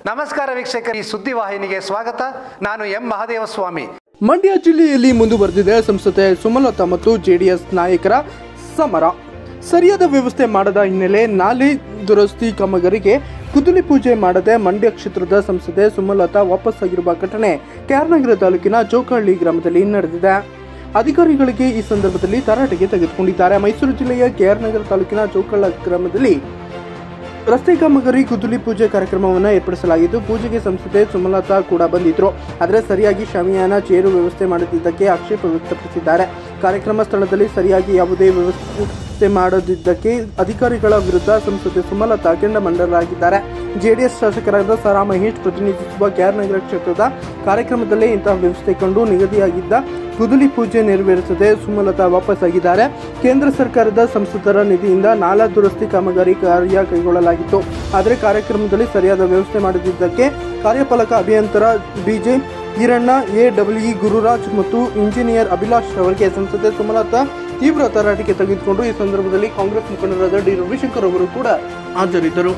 ನಮಸ್ಕಾರ ವೀಕ್ಷಕರು, ಈ ಸುದ್ದಿವಾಹಿನಿಗೆ ಸ್ವಾಗತ. ನಾನು ಎಂ ಮಹದೇವಸ್ವಾಮಿ. ಮಂಡ್ಯ ಜಿಲ್ಲೆಯಲ್ಲಿ ಮುಂದುವರೆದಿದೆ ಸಂಸದೆ ಸುಮಲತಾ ಮತ್ತು ಜೆಡಿಎಸ್ ನಾಯಕರ ಸಮರ. ಸರಿಯಾದ ವ್ಯವಸ್ಥೆ ಮಾಡದ ಹಿನ್ನೆಲೆ ನಾಲೆ ದುರಸ್ತಿ ಕಾಮಗಾರಿಗೆ ಕುದುಲಿ ಪೂಜೆ ಮಾಡದೆ ಮಂಡ್ಯ ಕ್ಷೇತ್ರದ ಸಂಸದೆ ಸುಮಲತಾ ವಾಪಸ್ಸಾಗಿರುವ ಘಟನೆ ಕೆಆರ್ನಗರ ತಾಲೂಕಿನ ಚೌಕಹಳ್ಳಿ ಗ್ರಾಮದಲ್ಲಿ ನಡೆದಿದೆ. ಅಧಿಕಾರಿಗಳಿಗೆ ಈ ಸಂದರ್ಭದಲ್ಲಿ ತರಾಟೆಗೆ ತೆಗೆದುಕೊಂಡಿದ್ದಾರೆ. ಮೈಸೂರು ಜಿಲ್ಲೆಯ ಕೆಆರ್ನಗರ ತಾಲೂಕಿನ ಚೌಕಹಳ್ಳಿ ಗ್ರಾಮದಲ್ಲಿ ರಸ್ತೆ ಕಾಮಗಾರಿ ಕುದುಲಿ ಪೂಜೆ ಕಾರ್ಯಕ್ರಮವನ್ನು ಏರ್ಪಡಿಸಲಾಗಿದ್ದು, ಪೂಜೆಗೆ ಸಂಸದೆ ಸುಮಲತಾ ಕೂಡ ಬಂದಿದ್ರು. ಆದರೆ ಸರಿಯಾಗಿ ಶಾಮಿಯಾನ ಚೇರು ವ್ಯವಸ್ಥೆ ಮಾಡದಿದ್ದಕ್ಕೆ ಆಕ್ಷೇಪ ವ್ಯಕ್ತಪಡಿಸಿದ್ದಾರೆ. ಕಾರ್ಯಕ್ರಮ ಸ್ಥಳದಲ್ಲಿ ಸರಿಯಾಗಿ ಯಾವುದೇ ವ್ಯವಸ್ಥೆ ಮಾಡದಿದ್ದಕ್ಕೆ ಅಧಿಕಾರಿಗಳ ವಿರುದ್ಧ ಸಂಸದೆ ಸುಮಲತಾ ಕೆಂಡಾಮಂಡರಾಗಿದ್ದಾರೆ. ಜೆಡಿಎಸ್ ಶಾಸಕರಾದ ಸಾರಾ ಮಹೇಶ್ ಪ್ರತಿನಿಧಿಸುವ ಕೆಆರ್ನಗರ ಕ್ಷೇತ್ರದ ಕಾರ್ಯಕ್ರಮದಲ್ಲೇ ಇಂತಹ ವ್ಯವಸ್ಥೆ ಕಂಡು ನಿಗದಿಯಾಗಿದ್ದ ಕುದುಲಿ ಪೂಜೆ ನೆರವೇರಿಸದೆ ಸುಮಲತಾ ವಾಪಸ್ಸಾಗಿದ್ದಾರೆ. ಕೇಂದ್ರ ಸರ್ಕಾರದ ಸಂಸದರ ನಿಧಿಯಿಂದ ನಾಲಾ ದುರಸ್ತಿ ಕಾಮಗಾರಿ ಕಾರ್ಯ ಕೈಗೊಳ್ಳಲಾಗಿತ್ತು. ಆದರೆ ಕಾರ್ಯಕ್ರಮದಲ್ಲಿ ಸರಿಯಾದ ವ್ಯವಸ್ಥೆ ಮಾಡದಿದ್ದಕ್ಕೆ ಕಾರ್ಯಪಾಲಕ ಅಭಿಯಂತರ ಬಿಜೆ ಈರಣ್ಣ, ಎಡಬ್ಲ್ಯೂ ಗುರುರಾಜ್ ಮತ್ತು ಇಂಜಿನಿಯರ್ ಅಭಿಲಾಷ್ ಅವರಿಗೆ ಸಂಸದೆ ಸುಮಲತಾ ತೀವ್ರ ತರಾಟೆಗೆ ತೆಗೆದುಕೊಂಡು ಈ ಸಂದರ್ಭದಲ್ಲಿ ಕಾಂಗ್ರೆಸ್ ಮುಖಂಡರಾದ ಡಿ ರವಿಶಂಕರ್ ಅವರು ಕೂಡ ಹಾಜರಿದ್ದರು.